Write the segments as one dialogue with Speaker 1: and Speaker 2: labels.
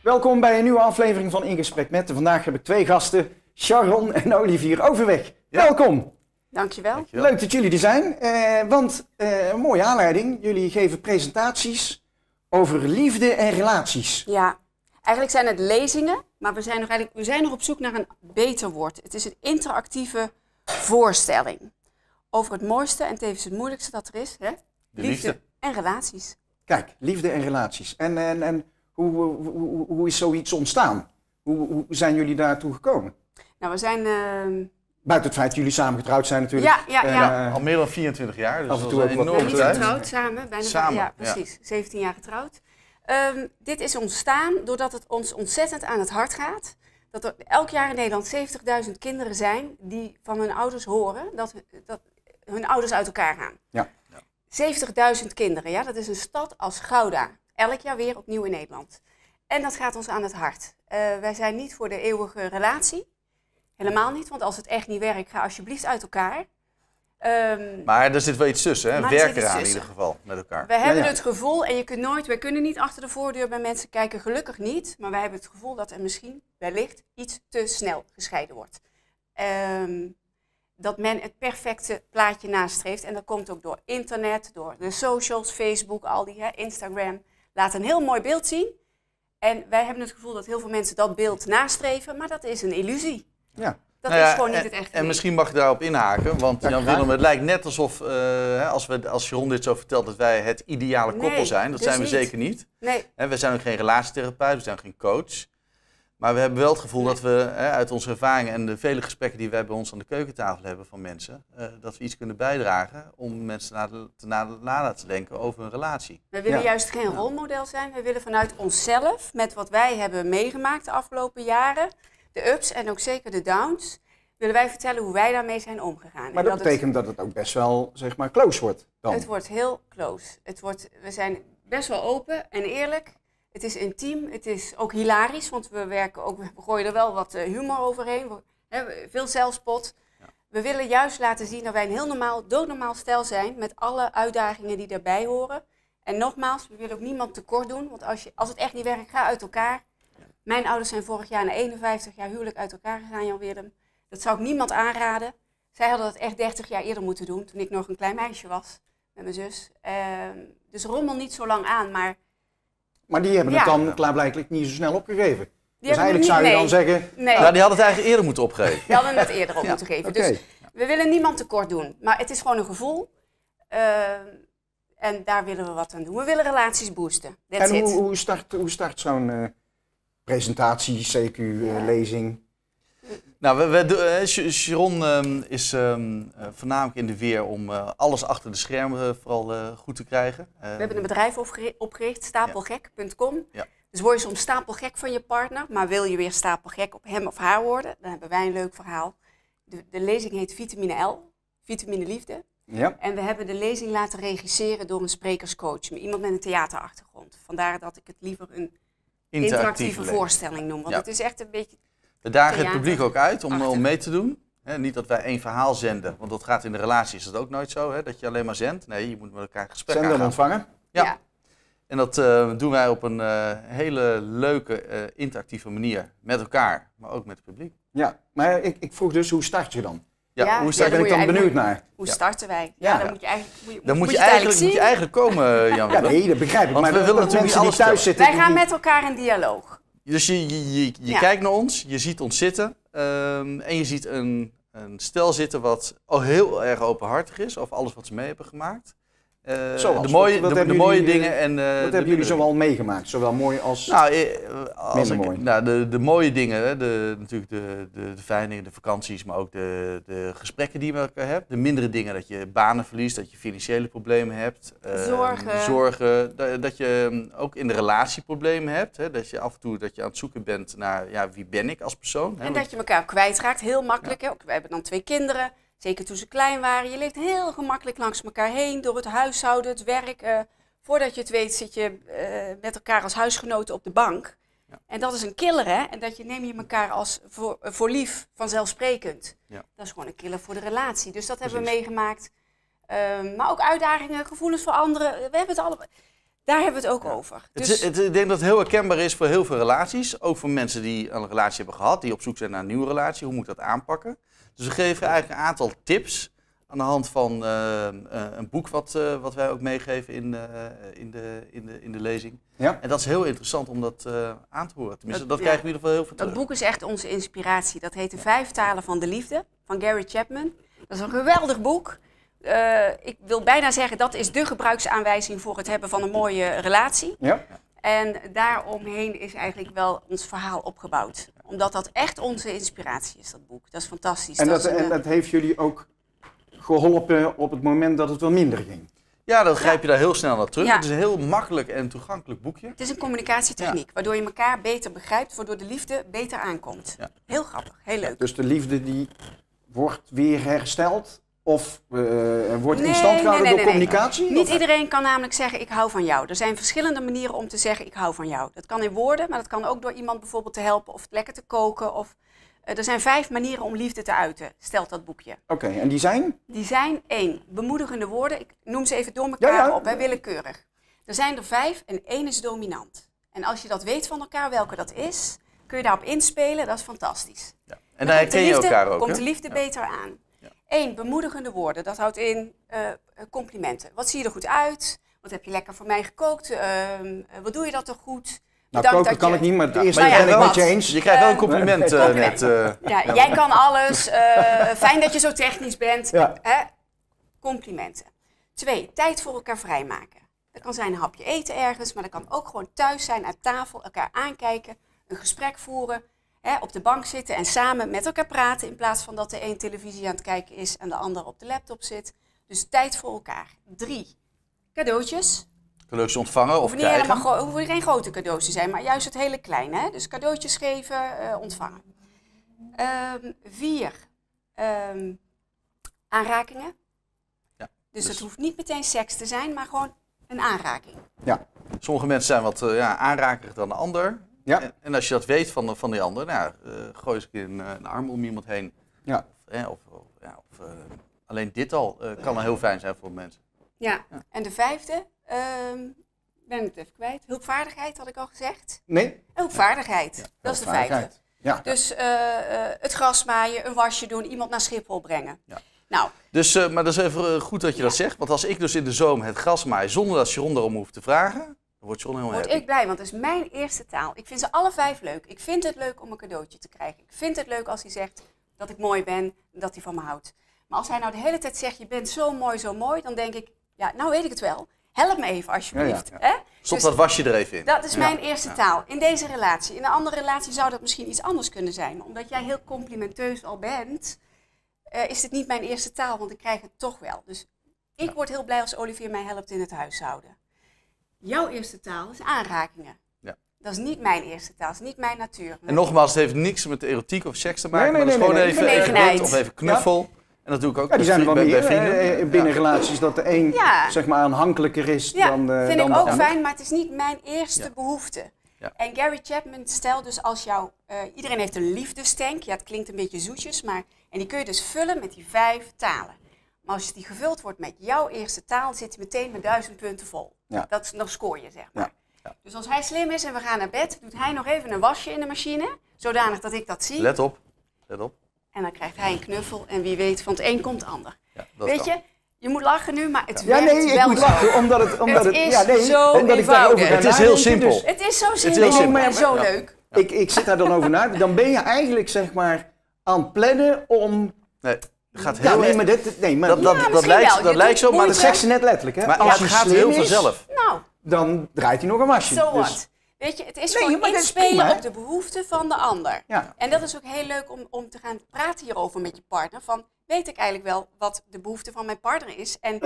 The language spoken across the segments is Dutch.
Speaker 1: Welkom bij een nieuwe aflevering van In Gesprek Met. Vandaag heb ik twee gasten, Sharon en Olivier Overweg. Ja. Welkom.
Speaker 2: Dankjewel.
Speaker 1: Leuk dat jullie er zijn, een mooie aanleiding. Jullie geven presentaties over liefde en relaties.
Speaker 2: Ja, eigenlijk zijn het lezingen, maar we zijn nog op zoek naar een beter woord. Het is een interactieve voorstelling over het mooiste en tevens het moeilijkste dat er is. Hè? Liefde en relaties.
Speaker 1: Kijk, liefde en relaties. En hoe is zoiets ontstaan? Hoe zijn jullie daartoe gekomen?
Speaker 2: Nou, we zijn...
Speaker 1: Buiten het feit dat jullie samen getrouwd zijn natuurlijk.
Speaker 2: Ja.
Speaker 3: Al meer dan 24 jaar, dus
Speaker 1: af en
Speaker 3: dat
Speaker 1: toe
Speaker 3: is een
Speaker 1: ook
Speaker 3: enorme
Speaker 2: niet
Speaker 3: tijd.
Speaker 2: getrouwd samen. Bijna
Speaker 3: Samen,
Speaker 2: ja, precies. 17 jaar getrouwd. Dit is ontstaan doordat het ons ontzettend aan het hart gaat. Dat er elk jaar in Nederland 70.000 kinderen zijn die van hun ouders horen dat hun ouders uit elkaar gaan.
Speaker 1: Ja.
Speaker 2: 70.000 kinderen, ja, dat is een stad als Gouda. Elk jaar weer opnieuw in Nederland. En dat gaat ons aan het hart. Wij zijn niet voor de eeuwige relatie. Helemaal niet, want als het echt niet werkt, ga alsjeblieft uit elkaar.
Speaker 3: Maar er zit wel iets tussen, hè? Werk eraan in ieder geval met elkaar.
Speaker 2: We hebben het gevoel, en wij kunnen niet achter de voordeur bij mensen kijken, gelukkig niet. Maar wij hebben het gevoel dat er misschien wellicht iets te snel gescheiden wordt. Dat men het perfecte plaatje nastreeft. En dat komt ook door internet, door de socials, Facebook, al die, Instagram. Laat een heel mooi beeld zien. En wij hebben het gevoel dat heel veel mensen dat beeld nastreven, maar dat is een illusie.
Speaker 1: Ja.
Speaker 2: Dat is gewoon niet het echte.
Speaker 3: En misschien mag ik daarop inhaken, want Jan-Willem, het lijkt net alsof, als Sharon dit zo vertelt, dat wij het ideale koppel zijn. Dat
Speaker 2: dus
Speaker 3: zijn we
Speaker 2: niet.
Speaker 3: zeker niet.
Speaker 2: Nee.
Speaker 3: We zijn ook geen relatietherapeut, we zijn geen coach. Maar we hebben wel het gevoel dat we uit onze ervaringen en de vele gesprekken die wij bij ons aan de keukentafel hebben van mensen, dat we iets kunnen bijdragen om mensen na te denken over een relatie.
Speaker 2: We willen juist geen rolmodel zijn. We willen vanuit onszelf, met wat wij hebben meegemaakt de afgelopen jaren, de ups en ook zeker de downs, willen wij vertellen hoe wij daarmee zijn omgegaan.
Speaker 1: Maar dat betekent dat het ook best wel, zeg maar, close wordt dan?
Speaker 2: Het wordt heel close. We zijn best wel open en eerlijk. Het is intiem, het is ook hilarisch, want we gooien er wel wat humor overheen. Veel zelfspot. Ja. We willen juist laten zien dat wij een heel doodnormaal stel zijn met alle uitdagingen die daarbij horen. En nogmaals, we willen ook niemand tekort doen, want als het echt niet werkt, ga uit elkaar. Ja. Mijn ouders zijn vorig jaar na 51 jaar huwelijk uit elkaar gegaan, Jan-Willem. Dat zou ik niemand aanraden. Zij hadden dat echt 30 jaar eerder moeten doen, toen ik nog een klein meisje was met mijn zus. Dus rommel niet zo lang aan,
Speaker 1: Maar die hebben het dan klaarblijkelijk niet zo snel opgegeven.
Speaker 2: Dus
Speaker 1: eigenlijk zou je dan zeggen...
Speaker 2: Nee.
Speaker 3: Nou, die hadden het eigenlijk eerder moeten opgeven.
Speaker 2: Die hadden het eerder op moeten geven.
Speaker 1: Okay.
Speaker 2: Dus we willen niemand tekort doen. Maar het is gewoon een gevoel. En daar willen we wat aan doen. We willen relaties boosten. That's
Speaker 1: en hoe start zo'n presentatie, CQ-lezing?
Speaker 3: Nou, Sharon is voornamelijk in de weer om alles achter de schermen vooral goed te krijgen.
Speaker 2: We hebben een bedrijf opgericht, stapelgek.com. Ja. Dus word je soms stapelgek van je partner, maar wil je weer stapelgek op hem of haar worden, dan hebben wij een leuk verhaal. De lezing heet Vitamine L, Vitamine Liefde. Ja. En we hebben de lezing laten regisseren door een sprekerscoach, iemand met een theaterachtergrond. Vandaar dat ik het liever een interactieve voorstelling noem, want het is echt een beetje...
Speaker 3: We dagen het publiek ook uit om mee te doen. Niet dat wij één verhaal zenden, want dat gaat in de relatie is dat ook nooit zo, dat je alleen maar zendt. Nee, je moet met elkaar gesprek aangaan.
Speaker 1: Zenden en ontvangen?
Speaker 3: Ja. En dat doen wij op een hele leuke, interactieve manier met elkaar, maar ook met het publiek.
Speaker 1: Ja, maar ik vroeg dus, hoe start je dan?
Speaker 3: Hoe start
Speaker 1: ben ik dan benieuwd naar?
Speaker 2: Hoe starten wij?
Speaker 1: Ja,
Speaker 2: dan moet je eigenlijk...
Speaker 3: Dan moet je eigenlijk komen, Jan.
Speaker 1: Ja, nee, dat begrijp ik.
Speaker 3: Want
Speaker 1: maar
Speaker 3: we willen natuurlijk niet alles
Speaker 1: thuis zitten.
Speaker 2: Wij gaan met elkaar in dialoog.
Speaker 3: Dus je kijkt naar ons, je ziet ons zitten en je ziet een stel zitten wat al heel erg openhartig is over alles wat ze mee hebben gemaakt. De mooie dingen en...
Speaker 1: wat hebben jullie zoal meegemaakt? Zowel mooi als minder mooi?
Speaker 3: Nou, de mooie dingen, natuurlijk de fijne dingen, de vakanties, maar ook de gesprekken die je met elkaar hebt. De mindere dingen, dat je banen verliest, dat je financiële problemen hebt. Zorgen. Dat je ook in de relatie problemen hebt. Dat je af en toe aan het zoeken bent naar wie ben ik als persoon.
Speaker 2: En dat je elkaar kwijtraakt, heel makkelijk. Ja. We hebben dan 2 kinderen. Zeker toen ze klein waren. Je leeft heel gemakkelijk langs elkaar heen, door het huishouden, het werk. Voordat je het weet zit je met elkaar als huisgenoten op de bank. Ja. En dat is een killer, hè? En dat neem je elkaar als voor lief, vanzelfsprekend. Ja. Dat is gewoon een killer voor de relatie. Dus dat hebben we meegemaakt. Maar ook uitdagingen, gevoelens voor anderen. We hebben het allemaal. Daar hebben we het ook over. Dus...
Speaker 3: Ik denk dat het heel herkenbaar is voor heel veel relaties. Ook voor mensen die een relatie hebben gehad, die op zoek zijn naar een nieuwe relatie. Hoe moet ik dat aanpakken? Dus we geven eigenlijk een aantal tips aan de hand van een boek wat wij ook meegeven in de lezing.
Speaker 1: Ja.
Speaker 3: En dat is heel interessant om dat aan te horen. Tenminste, dat krijgen we in ieder geval heel veel terug.
Speaker 2: Dat boek is echt onze inspiratie. Dat heet De 5 talen van de liefde van Gary Chapman. Dat is een geweldig boek. Ik wil bijna zeggen, dat is de gebruiksaanwijzing voor het hebben van een mooie relatie.
Speaker 1: Ja.
Speaker 2: En daaromheen is eigenlijk wel ons verhaal opgebouwd. Omdat dat echt onze inspiratie is, dat boek. Dat is fantastisch.
Speaker 1: En dat heeft jullie ook geholpen op het moment dat het wel minder ging?
Speaker 3: Ja, dan grijp je daar heel snel naar terug.
Speaker 2: Ja.
Speaker 3: Het is een heel makkelijk en toegankelijk boekje.
Speaker 2: Het is een communicatietechniek, waardoor je elkaar beter begrijpt, waardoor de liefde beter aankomt.
Speaker 3: Ja.
Speaker 2: Heel grappig, heel leuk.
Speaker 1: Dus de liefde die wordt weer hersteld of wordt in stand gehouden door communicatie?
Speaker 2: Niet iedereen kan namelijk zeggen ik hou van jou. Er zijn verschillende manieren om te zeggen ik hou van jou. Dat kan in woorden, maar dat kan ook door iemand bijvoorbeeld te helpen of lekker te koken. Er zijn 5 manieren om liefde te uiten, stelt dat boekje.
Speaker 1: Oké, en die zijn?
Speaker 2: Die zijn 1, bemoedigende woorden. Ik noem ze even door elkaar op, willekeurig. Er zijn er 5 en 1 is dominant. En als je dat weet van elkaar, welke dat is, kun je daarop inspelen, dat is fantastisch.
Speaker 3: Ja. En daar herken je elkaar ook.
Speaker 2: Komt de liefde beter aan. 1, bemoedigende woorden. Dat houdt in complimenten. Wat zie je er goed uit? Wat heb je lekker voor mij gekookt? Wat doe je dat toch goed?
Speaker 1: Nou, koken kan ik niet, maar het eerste
Speaker 2: maar
Speaker 1: ben ik met je eens.
Speaker 3: Je krijgt wel een compliment net.
Speaker 2: Jij kan alles. Fijn dat je zo technisch bent.
Speaker 1: Ja.
Speaker 2: Complimenten. 2, tijd voor elkaar vrijmaken. Dat kan zijn een hapje eten ergens, maar dat kan ook gewoon thuis zijn, aan tafel, elkaar aankijken, een gesprek voeren, op de bank zitten en samen met elkaar praten in plaats van dat de een televisie aan het kijken is en de ander op de laptop zit. Dus tijd voor elkaar. 3, cadeautjes.
Speaker 3: Cadeautjes ontvangen of krijgen.
Speaker 2: Hoeven geen grote cadeaus te zijn, maar juist het hele kleine. Hè? Dus cadeautjes geven, ontvangen. 4, aanrakingen.
Speaker 3: Ja,
Speaker 2: dus het hoeft niet meteen seks te zijn, maar gewoon een aanraking.
Speaker 1: Ja.
Speaker 3: Sommige mensen zijn wat aanrakerig dan de ander.
Speaker 1: Ja.
Speaker 3: En als je dat weet van die ander, gooi eens een arm om iemand heen.
Speaker 1: Ja.
Speaker 3: Alleen dit al kan heel fijn zijn voor mensen.
Speaker 2: Ja. En de 5e, ben ik het even kwijt. Hulpvaardigheid had ik al gezegd.
Speaker 1: Nee?
Speaker 2: Hulpvaardigheid, dat is de 5e.
Speaker 1: Ja.
Speaker 2: Dus het gras maaien, een wasje doen, iemand naar Schiphol brengen. Ja. Nou.
Speaker 3: Dus, maar dat is even goed dat je dat zegt. Want als ik dus in de zomer het gras maai zonder dat Sharon erom hoeft te vragen, dan wordt Sharon heel happy.
Speaker 2: Word ik blij, want dat is mijn eerste taal. Ik vind ze alle 5 leuk. Ik vind het leuk om een cadeautje te krijgen. Ik vind het leuk als hij zegt dat ik mooi ben en dat hij van me houdt. Maar als hij nou de hele tijd zegt, je bent zo mooi, dan denk ik, ja, nou weet ik het wel. Help me even alsjeblieft.
Speaker 1: Ja.
Speaker 2: Hè?
Speaker 3: Stop
Speaker 2: Dus
Speaker 3: dat wasje er even in.
Speaker 2: dat is mijn eerste taal. In deze relatie. In een andere relatie zou dat misschien iets anders kunnen zijn. Maar omdat jij heel complimenteus al bent, is het niet mijn eerste taal, want ik krijg het toch wel. Dus ik word heel blij als Olivier mij helpt in het huishouden. Jouw eerste taal is aanrakingen.
Speaker 3: Ja.
Speaker 2: Dat is niet mijn eerste taal, dat is niet mijn natuur.
Speaker 3: En nogmaals, het heeft niks met erotiek of seks te maken,
Speaker 1: Nee,
Speaker 3: maar het is gewoon even
Speaker 2: Gelegenheid.
Speaker 3: of even knuffel. En dat doe ik ook
Speaker 1: Ja, die zijn er wel
Speaker 3: bij
Speaker 1: meer
Speaker 3: vrienden.
Speaker 1: binnen relaties, dat de een zeg maar aanhankelijker is dan de ander.
Speaker 2: Vind ik ook fijn, maar het is niet mijn eerste behoefte.
Speaker 3: Ja.
Speaker 2: En Gary Chapman stelt dus als iedereen heeft een liefdestank. Ja, het klinkt een beetje zoetjes, maar en die kun je dus vullen met die 5 talen. Maar als die gevuld wordt met jouw eerste taal, zit hij meteen met 1000 punten vol.
Speaker 1: Ja.
Speaker 2: Dan scoor je, zeg maar.
Speaker 1: Ja.
Speaker 3: Ja.
Speaker 2: Dus als hij slim is en we gaan naar bed, doet hij nog even een wasje in de machine, zodanig dat ik dat zie.
Speaker 3: Let op, let op.
Speaker 2: En dan krijgt hij een knuffel en wie weet, van het een komt het ander.
Speaker 3: Ja, dat
Speaker 2: Weet
Speaker 3: kan.
Speaker 2: je, je moet lachen nu, maar het
Speaker 1: Ja,
Speaker 2: werkt
Speaker 1: nee, ik
Speaker 2: wel
Speaker 1: moet
Speaker 2: zo.
Speaker 1: lachen, omdat het
Speaker 2: is zo
Speaker 1: omdat ik daarover
Speaker 2: eenvoudig.
Speaker 1: ga
Speaker 3: Het is heel
Speaker 1: nadenken,
Speaker 3: simpel.
Speaker 1: dus
Speaker 2: Het is zo
Speaker 3: heel
Speaker 2: simpel
Speaker 3: simpel.
Speaker 2: en zo
Speaker 3: Ja.
Speaker 2: leuk.
Speaker 1: ik zit daar dan over na. Dan ben je eigenlijk zeg maar aan het plannen om...
Speaker 3: Nee, het gaat
Speaker 1: Ja,
Speaker 3: heel
Speaker 1: nee, maar
Speaker 3: dat
Speaker 2: misschien
Speaker 3: lijkt,
Speaker 2: wel.
Speaker 3: dat
Speaker 2: Je
Speaker 3: lijkt
Speaker 2: doet
Speaker 3: zo, maar
Speaker 1: dat
Speaker 2: moeite.
Speaker 1: zegt ze net letterlijk, hè?
Speaker 3: Maar
Speaker 1: Als
Speaker 3: het
Speaker 1: je
Speaker 3: gaat
Speaker 1: slim
Speaker 3: heel
Speaker 1: is,
Speaker 3: vanzelf.
Speaker 2: Nou,
Speaker 1: dan draait hij nog een wasje.
Speaker 2: so
Speaker 1: Dus-
Speaker 2: what? Weet je, het is
Speaker 1: Nee,
Speaker 2: gewoon
Speaker 1: maar dat is
Speaker 2: inspelen
Speaker 1: prima, hè?
Speaker 2: op de behoeften van de ander.
Speaker 1: Ja.
Speaker 2: En dat is ook heel leuk om te gaan praten hierover met je partner. Van, weet ik eigenlijk wel wat de behoefte van mijn partner is? En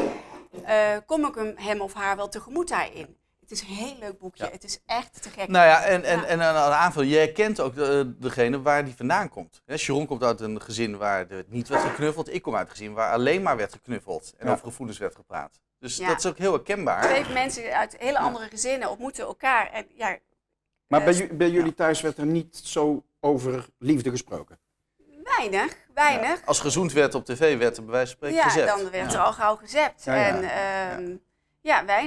Speaker 2: kom ik hem of haar wel tegemoet daarin? Het is een heel leuk boekje.
Speaker 3: Ja.
Speaker 2: Het is echt te gek.
Speaker 3: Nou ja, en een aanvulling. Jij herkent ook degene waar die vandaan komt. Sharon komt uit een gezin waar er niet werd geknuffeld. Ik kom uit een gezin waar alleen maar werd geknuffeld. En over gevoelens werd gepraat. Dus dat is ook heel herkenbaar.
Speaker 2: 2 mensen uit hele andere gezinnen ontmoeten elkaar. En, ja,
Speaker 1: Maar bij jullie thuis werd er niet zo over liefde gesproken?
Speaker 2: weinig.
Speaker 3: Ja, als gezoend werd op tv, werd er bij wijze van spreken
Speaker 2: Ja,
Speaker 3: gezept.
Speaker 2: dan werd er al gauw gezept.
Speaker 1: Ja, ja.
Speaker 2: En weinig.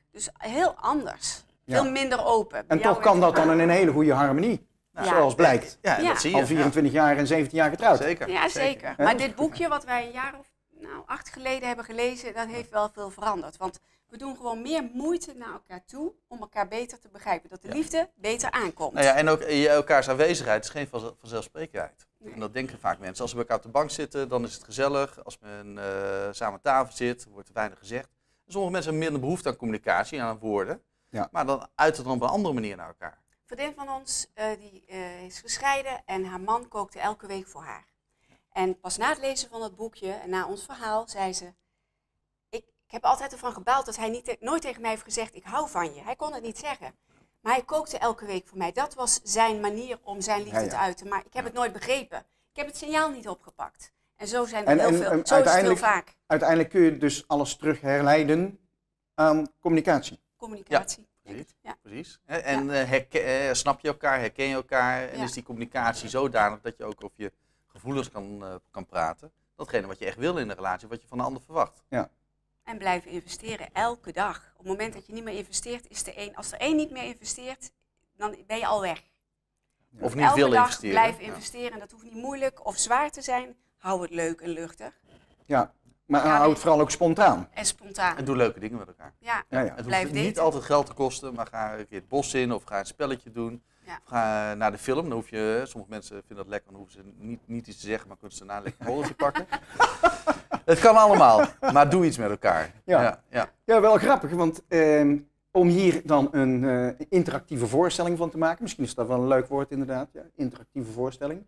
Speaker 2: Dus heel anders. Veel minder open.
Speaker 1: En toch kan dat dan in een hele goede harmonie. Zoals blijkt.
Speaker 3: Ja, dat zie je.
Speaker 1: Al 24 jaar en 17 jaar getrouwd.
Speaker 3: Zeker.
Speaker 2: Ja, zeker. Maar dit boekje wat wij een jaar of 8 geleden hebben gelezen, dat heeft wel veel veranderd. Want we doen gewoon meer moeite naar elkaar toe om elkaar beter te begrijpen. Dat de liefde beter aankomt.
Speaker 3: Nou ja, en ook elkaars aanwezigheid is geen vanzelfsprekendheid. Nee. En dat denken vaak mensen. Als we bij elkaar op de bank zitten, dan is het gezellig. Als men samen aan tafel zit, wordt er weinig gezegd. Sommige mensen hebben minder behoefte aan communicatie en aan woorden. Ja. Maar dan uit het dan op een andere manier naar elkaar.
Speaker 2: Een vriendin van ons die is gescheiden en haar man kookte elke week voor haar. En pas na het lezen van het boekje en na ons verhaal zei ze... Ik heb altijd ervan gebaald dat hij nooit tegen mij heeft gezegd, ik hou van je. Hij kon het niet zeggen. Maar hij kookte elke week voor mij. Dat was zijn manier om zijn liefde te uiten. Maar ik heb het nooit begrepen. Ik heb het signaal niet opgepakt. En zo zijn er heel veel. Zo is het heel vaak.
Speaker 1: Uiteindelijk kun je dus alles terug herleiden aan communicatie.
Speaker 2: Communicatie.
Speaker 3: Ja, precies. En snap je elkaar, herken je elkaar. En is die communicatie zodanig dat je ook over je gevoelens kan praten. Datgene wat je echt wil in een relatie, wat je van de ander verwacht.
Speaker 1: Ja.
Speaker 2: En blijven investeren, elke dag. Op het moment dat je niet meer investeert, is als er één niet meer investeert, dan ben je al weg.
Speaker 3: Ja. Of niet veel investeren.
Speaker 2: Elke dag blijven investeren. En dat hoeft niet moeilijk of zwaar te zijn. Hou het leuk en luchtig.
Speaker 1: Ja, maar hou het vooral ook spontaan.
Speaker 2: En spontaan.
Speaker 3: En doe leuke dingen met elkaar.
Speaker 2: Ja.
Speaker 3: Het hoeft niet altijd geld te kosten, maar ga een keer het bos in of ga een spelletje doen. Ja. Of ga naar de film, dan hoef je, sommige mensen vinden dat lekker, dan hoeven ze niet iets te zeggen, maar kunnen ze daarna lekker een borreltje pakken. Het kan allemaal, maar doe iets met elkaar.
Speaker 1: Ja, wel grappig, want om hier dan een interactieve voorstelling van te maken, misschien is dat wel een leuk woord inderdaad, interactieve voorstelling,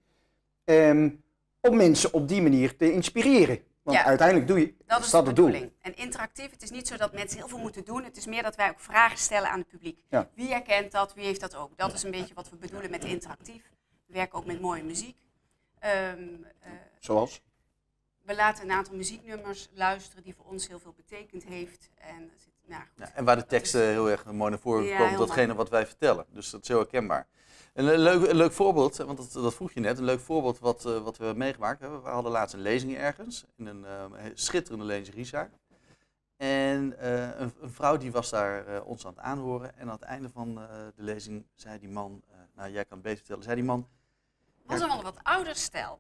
Speaker 1: om mensen op die manier te inspireren. Want uiteindelijk doe je
Speaker 2: dat is de bedoeling. En interactief, het is niet zo dat mensen heel veel moeten doen. Het is meer dat wij ook vragen stellen aan het publiek. Ja. Wie herkent dat? Wie heeft dat ook? Dat is een beetje wat we bedoelen met interactief. We werken ook met mooie muziek.
Speaker 1: Zoals?
Speaker 2: We laten een aantal muzieknummers luisteren die voor ons heel veel betekend heeft.
Speaker 3: En waar de teksten heel erg mooi naar voren komen, datgene wat wij vertellen. Dus dat is heel herkenbaar. Een leuk voorbeeld, want dat vroeg je net, een leuk voorbeeld wat we hebben meegemaakt. We hadden laatst een lezing ergens, in een schitterende lingeriezaak. En een vrouw die was daar ons aan het aanhoren. En aan het einde van de lezing zei die man, jij kan het beter vertellen, zei die man...
Speaker 2: Het was een wat ouder stel,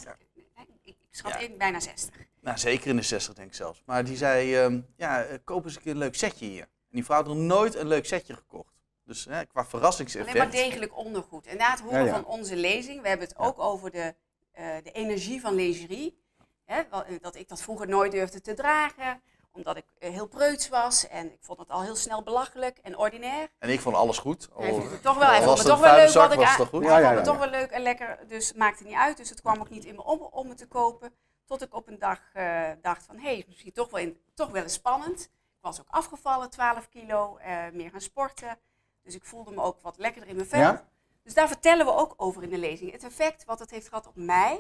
Speaker 2: ik schat in bijna 60.
Speaker 3: Nou, zeker in de 60 denk ik zelfs. Maar die zei, koop eens een keer een leuk setje hier. En die vrouw had nog nooit een leuk setje gekocht. Dus qua verrassingseffect.
Speaker 2: Alleen maar degelijk ondergoed. En na het horen van onze lezing, we hebben het ook over de energie van lingerie. Dat ik dat vroeger nooit durfde te dragen, omdat ik heel preuts was. En ik vond het al heel snel belachelijk en ordinair.
Speaker 3: En ik vond alles goed.
Speaker 2: Hij vond het toch wel, hij vond het toch wel leuk wat ik aan. Hij vond het toch wel leuk en lekker, dus het maakte niet uit. Dus het kwam ook niet in me om het te kopen. Tot ik op een dag dacht van, hé, misschien toch wel eens spannend. Ik was ook afgevallen, 12 kilo, meer gaan sporten. Dus ik voelde me ook wat lekkerder in mijn vel. Ja? Dus daar vertellen we ook over in de lezing. Het effect wat het heeft gehad op mij,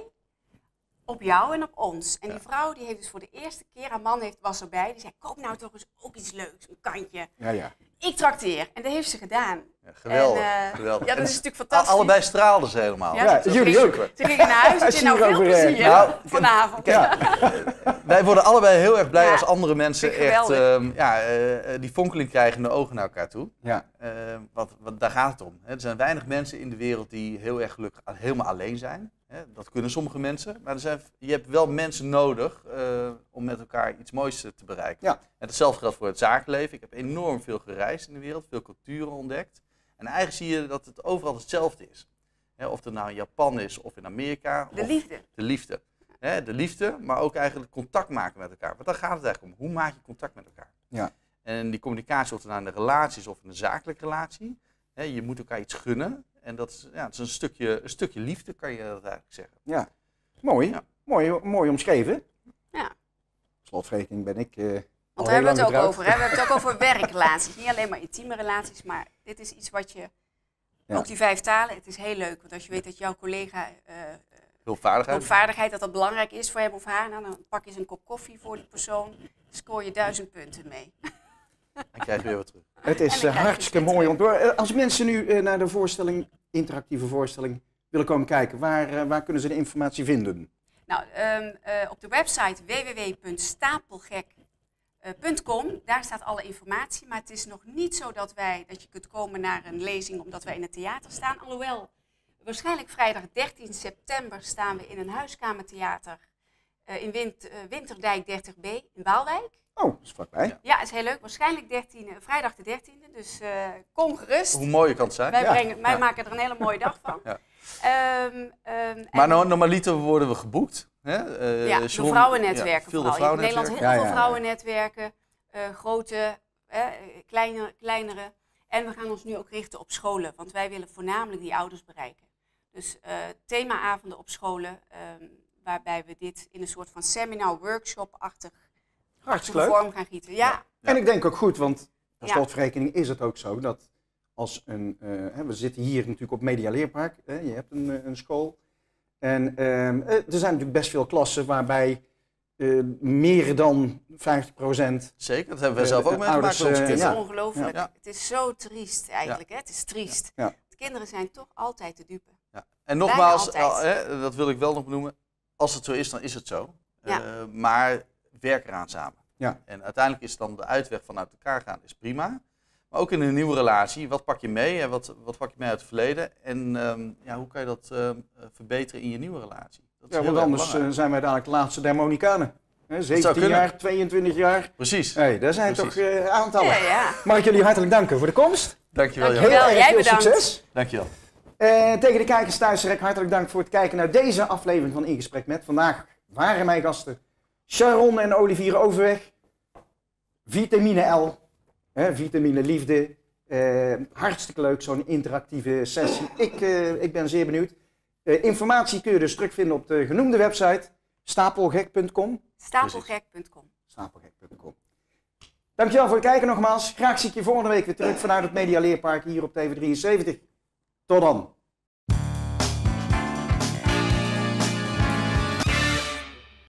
Speaker 2: op jou en op ons. En die vrouw die heeft dus voor de eerste keer, haar man was erbij. Die zei, koop nou toch eens ook iets leuks, een kantje. Ja. Ik trakteer. En dat heeft ze gedaan.
Speaker 3: Ja, geweldig, geweldig.
Speaker 2: Ja, dat is natuurlijk fantastisch.
Speaker 3: Allebei straalden ze helemaal.
Speaker 1: Ja, jullie ook.
Speaker 2: Ze gingen naar huis en zei, nou veel plezier vanavond.
Speaker 3: Wij worden allebei heel erg blij als andere mensen echt die fonkeling krijgen in de ogen naar elkaar toe. Ja. Want daar gaat het om. Er zijn weinig mensen in de wereld die heel erg gelukkig helemaal alleen zijn. Dat kunnen sommige mensen, maar je hebt wel mensen nodig om met elkaar iets moois te bereiken. Ja. En hetzelfde geldt voor het zakenleven. Ik heb enorm veel gereisd in de wereld, veel culturen ontdekt. En eigenlijk zie je dat het overal hetzelfde is. Of het nou in Japan is of in Amerika.
Speaker 2: De liefde.
Speaker 3: De liefde. De liefde, maar ook eigenlijk contact maken met elkaar. Want daar gaat het eigenlijk om. Hoe maak je contact met elkaar? Ja. En die communicatie, of het nou in de relaties of in een zakelijke relatie. Je moet elkaar iets gunnen. En dat is, het is een stukje liefde, kan je dat eigenlijk zeggen.
Speaker 1: Ja, mooi. Ja. Mooi omschreven. Ja. Slotverrekening ben ik
Speaker 2: want daar hebben we het ook over. Hè? We hebben het ook over werkrelaties. Niet alleen maar intieme relaties, maar dit is iets wat je... Ja. Ook die 5 talen, het is heel leuk. Want als je weet dat jouw collega... hulpvaardigheid, dat belangrijk is voor hem of haar. Nou, dan pak je eens een kop koffie voor die persoon. Dan scoor je 1000 punten mee.
Speaker 3: Dan krijg je weer wat terug.
Speaker 1: Het is hartstikke mooi om door. Als mensen nu naar de interactieve voorstelling, willen komen kijken, waar kunnen ze de informatie vinden?
Speaker 2: Nou, op de website www.stapelgek Daar staat alle informatie, maar het is nog niet zo dat je kunt komen naar een lezing omdat wij in het theater staan. Alhoewel, waarschijnlijk vrijdag 13 september staan we in een huiskamertheater in Winterdijk 30B in Waalwijk.
Speaker 1: Oh, dat is vlakbij.
Speaker 2: Ja, is heel leuk. Waarschijnlijk vrijdag de 13e, dus kom gerust.
Speaker 3: Hoe mooi kan het zijn.
Speaker 2: Wij maken er een hele mooie dag van.
Speaker 3: Ja.
Speaker 2: Maar
Speaker 3: normaliter worden we geboekt. Hè?
Speaker 2: Door vrouwennetwerken vooral. In Nederland heel veel vrouwennetwerken, grote, kleinere. En we gaan ons nu ook richten op scholen, want wij willen voornamelijk die ouders bereiken. Dus themaavonden op scholen, waarbij we dit in een soort van seminar-workshop-achtig vorm gaan gieten. Ja.
Speaker 1: En ik denk ook goed, want per slotverrekening is het ook zo dat als we zitten hier natuurlijk op Media Leerpark, je hebt een school. En er zijn natuurlijk best veel klassen waarbij meer dan 50%.
Speaker 3: Zeker, dat hebben we zelf ook meegemaakt.
Speaker 2: Het is ongelooflijk. Ja. Het is zo triest eigenlijk. Hè? Het is triest. Ja. De kinderen zijn toch altijd te dupe.
Speaker 3: Ja. En nogmaals, dat wil ik wel nog benoemen. Als het zo is, dan is het zo. Ja. Maar werk eraan samen. Ja. En uiteindelijk is dan de uitweg vanuit elkaar gaan is prima. Maar ook in een nieuwe relatie, wat pak je mee en wat pak je mee uit het verleden? En hoe kan je dat verbeteren in je nieuwe relatie?
Speaker 1: Want anders zijn wij dadelijk de laatste der Mohikanen. 17 jaar, 22 jaar.
Speaker 3: Precies.
Speaker 1: Hey, daar zijn toch aantallen. Ja. Mag ik jullie hartelijk danken voor de komst.
Speaker 3: Dankjewel.
Speaker 1: Heel erg veel succes.
Speaker 3: Dankjewel.
Speaker 1: Tegen de kijkers thuis hartelijk dank voor het kijken naar deze aflevering van In Gesprek Met. Vandaag waren mijn gasten Sharon en Olivier Overweg. Vitamine L. Vitamine Liefde. Hartstikke leuk, zo'n interactieve sessie. Ik ben zeer benieuwd. Informatie kun je dus terugvinden op de genoemde website. Stapelgek.com.
Speaker 2: Stapelgek.com.
Speaker 1: Dankjewel voor het kijken nogmaals. Graag zie ik je volgende week weer terug vanuit het Media Leerpark hier op TV73. Tot dan.